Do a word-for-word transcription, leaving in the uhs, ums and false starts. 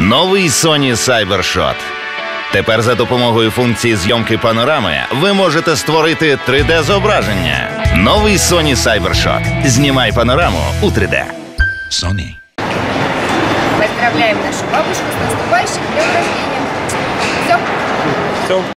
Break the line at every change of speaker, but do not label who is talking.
Новий Sony CyberShot. Тепер за допомогою функції зйомки панорами ви можете створити три де-зображення. Новий Sony CyberShot. Знімай панораму у три де. Sony.
Поздравляем нашу бабушку с наступающим днем рождения. Все.
Все.